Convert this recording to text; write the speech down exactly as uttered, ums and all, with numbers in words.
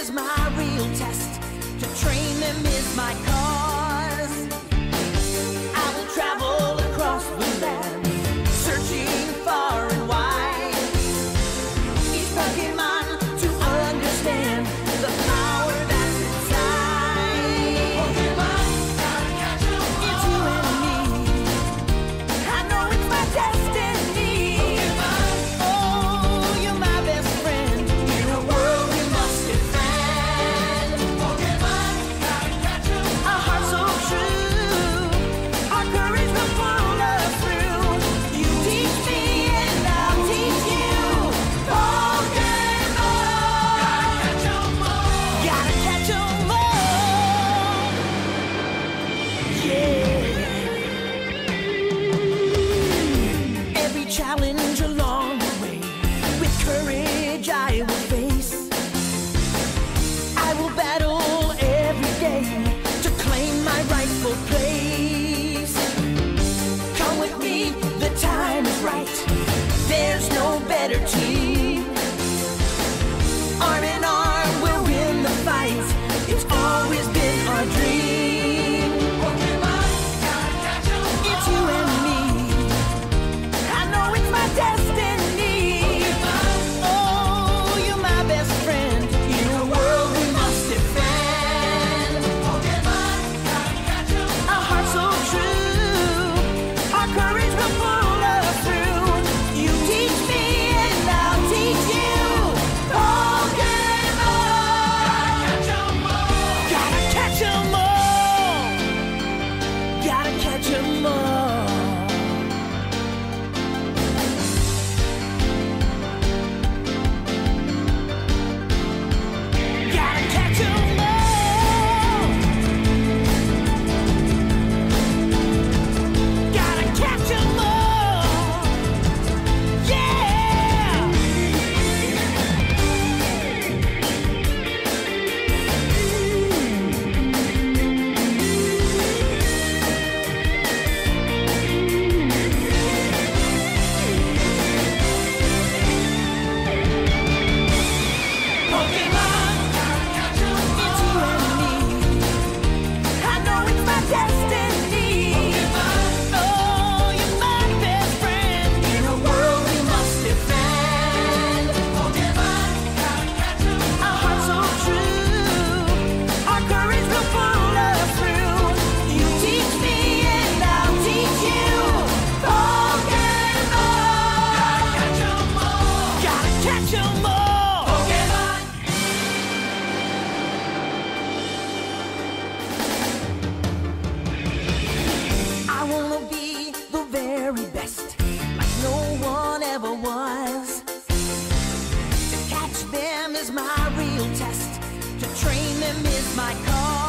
is my real test. To train them is my cause. I will travel across the land, searching far and wide. Each Pokemon to understand the power that's inside. Pokemon, gotta catch 'em all. It's you and me. I know it's my destiny. Pokemon, oh, you're my best friend in a world we must defend. Pokemon, gotta catch 'em all. A heart so true, our courage will pull us through. You teach me and I'll teach you. Pokemon, gotta catch 'em all. Gotta catch 'em all. Yeah. Every challenge along the way, with courage I will face. I will battle every day to claim my rightful place. Come with me, the time is right. There's no better team. Arm in arm, we'll win the fight. It's always been our dream. Pokemon, gotta catch 'em all. It's you and me. I know it's my destiny. Pokemon, oh, you're my best friend in a world we must defend. Pokemon, gotta catch 'em all. A heart so true, our courage will pull us through. You teach me and I'll teach you. Pokemon, gotta catch 'em all. Gotta catch 'em all. Gotta catch 'em all. Gotta catch 'em all. Gotta catch 'em all. Yeah. Pokemon, gotta catch 'em all. It's you and me. I know it's my destiny. Pokemon, oh, you're my best friend in a world we must defend. Pokemon, gotta catch 'em all. A heart so true, our courage will pull us through. You teach me and I'll teach you. Pokemon, gotta catch 'em all. Gotta catch 'em all. Pokemon. I wanna be the very best, like no one ever was. To catch them is my real test. To train them is my cause.